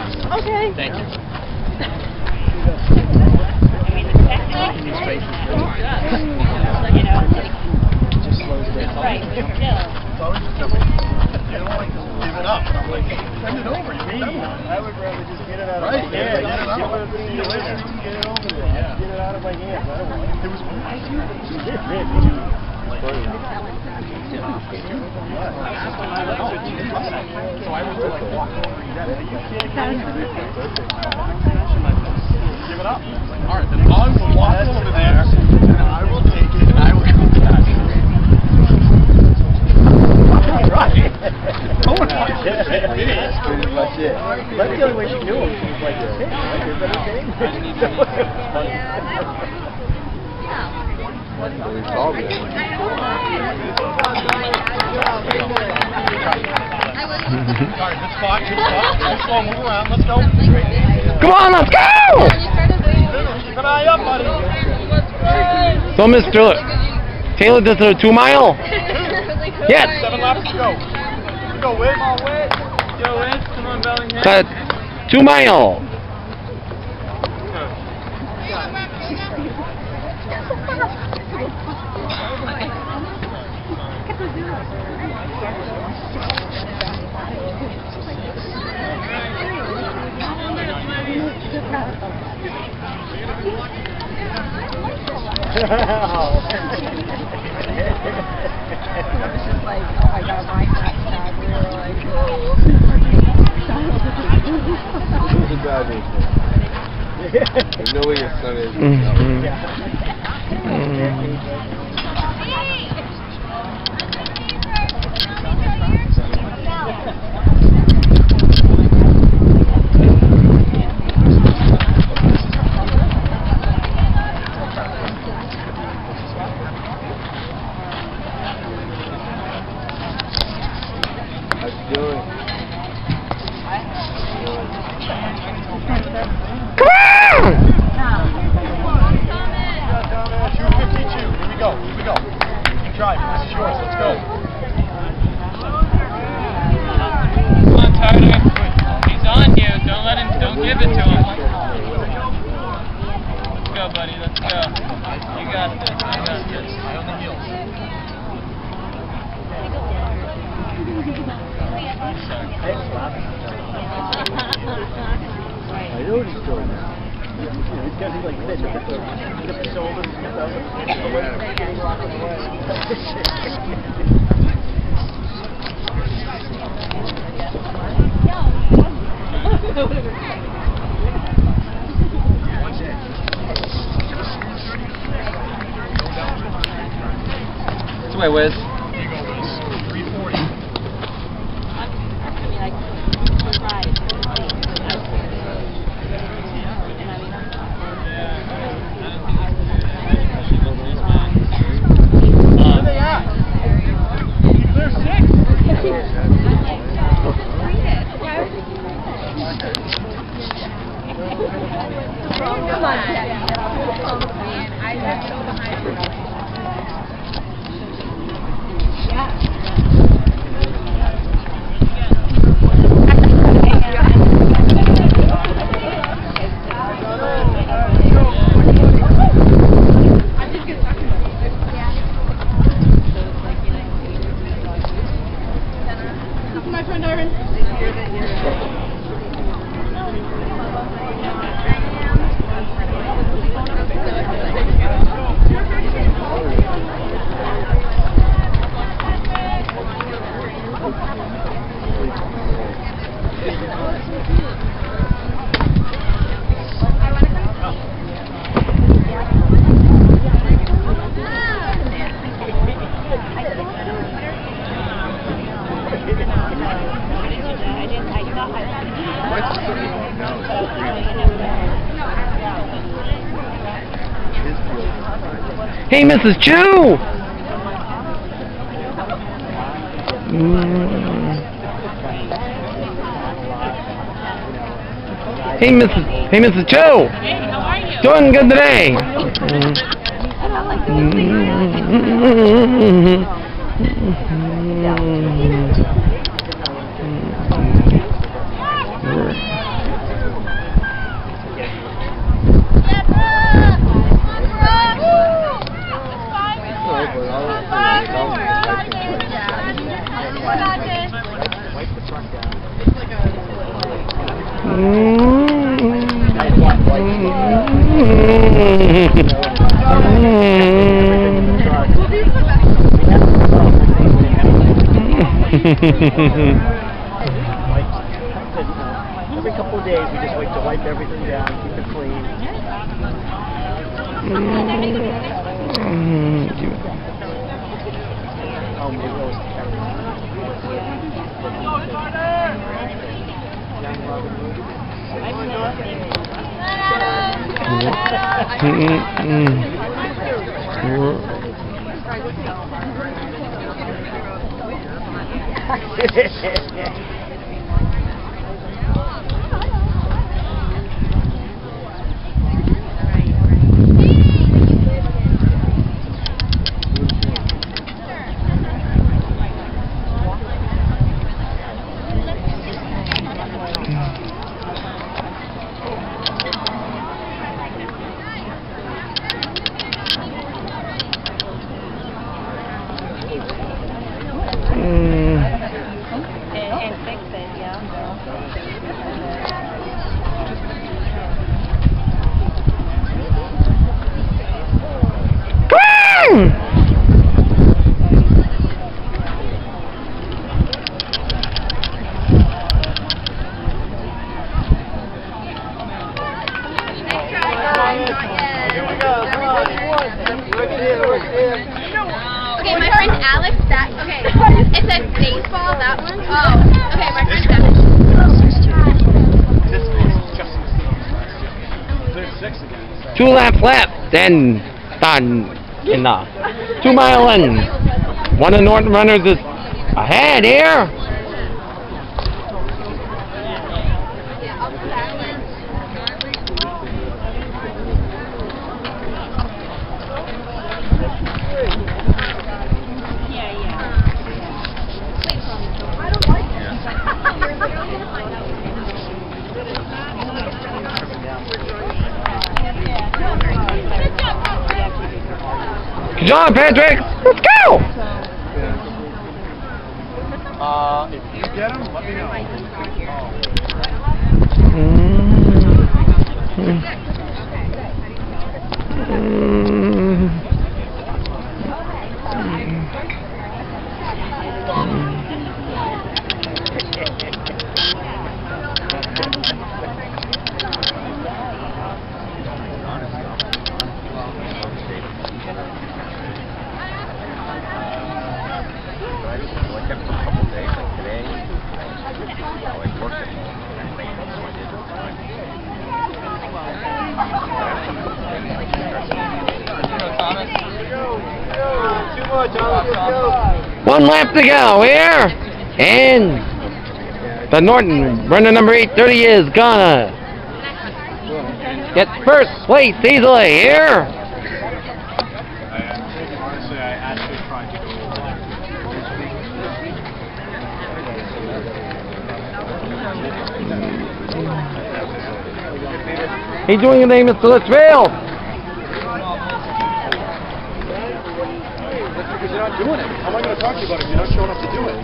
Okay. Thank you. Just slows it down. Right. It's always just something. You don't like to give it up. I'm like, send it over. You made one. I would rather just get it out of Right, my yeah, hands. get it out. See you later. Get it over there. Yeah. Get it out of my hands. I don't want it. It was one. So I went to like walk over. Give it up. All right, then I will walk over there, and I will take it, and I will come back. Right. Oh my God. That's pretty much it. That's the only way she knew him. She was like, hey, is that okay? We solved it. Alright, good spot, good spot. Good slow, move around, let's go. Come on, let's go! Keep an eye up, buddy. Don't miss Taylor does a 2 mile. Yes. 7 laps to go. Here we go, Wiz. Yo, Wiz, come on, Bellingham. Cut 2 mile. This is like, oh my God, my hashtag. We were like, You know where your son is. I know what he's doing now. He's got to like this. He's got the shoulders. He's got This way, Wiz. Hey, Mrs. Chu! Hey, Mrs. Chu! Hey, how are you? Doing good today. Wipe the front down. Every couple of days we just like to wipe everything down, keep it clean. Oh, maybe that was the camera. Okay, my friend Alex, it says baseball, that one. Oh, okay, my friend Alex. Two laps left, then done in the 2 mile end. One of the Norton runners is ahead here. Good job, Patrick. Let's go. If you get him, let me know. One lap to go here, and the Norton runner number 830 is gonna get first place easily here. Honestly, I actually tried to go He's doing his name, Mr. Litchfield. because you're not doing it. How am I going to talk to you about it if you're not showing up to do it?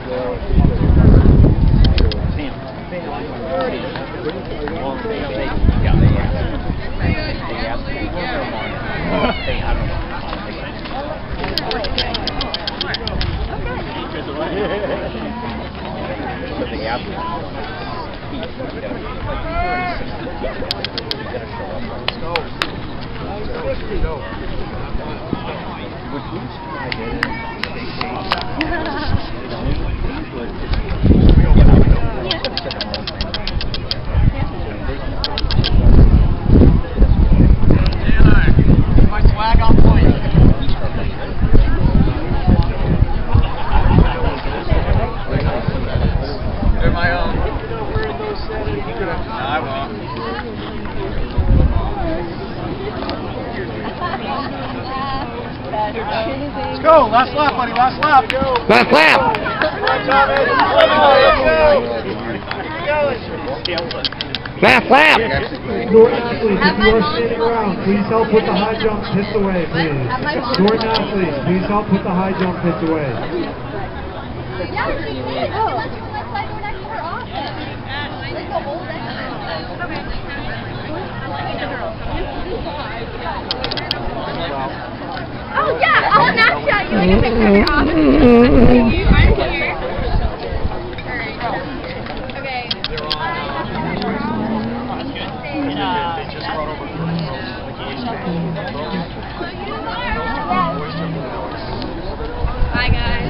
Let's go! Last lap, buddy, last lap! Last lap! Let's go! Last lap. Norton athletes, if you are standing around, please help put the high jump pits away, please. Norton athletes, please help put the high jump pits away. Yeah, she did. Oh, let's play go next to her office. Let's go hold it. Oh yeah, I'll Snapchat you like a picture of your office. I'm here. Alright. Okay. Hi guys.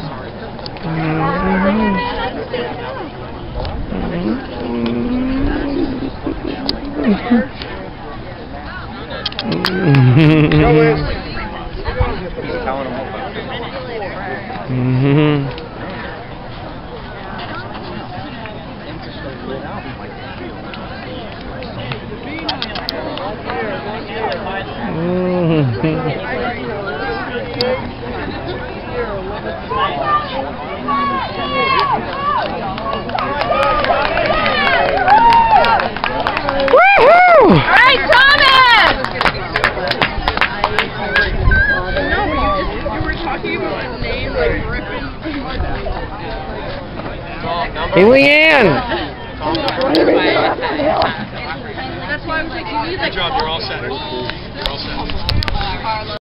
Alright, Thomas! No, you were talking about his name, like, ripping. Hey, Leanne. That's why I was like, you need like. Good job, you're all set. You're all set.